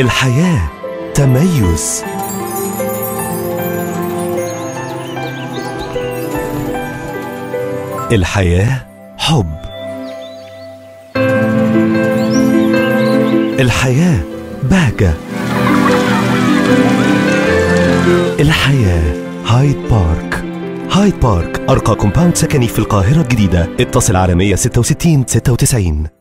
الحياة تميز. الحياة حب. الحياة بهجة. الحياة هايد بارك. هايد بارك أرقى كومباوند سكني في القاهرة الجديدة. اتصل على 166 96.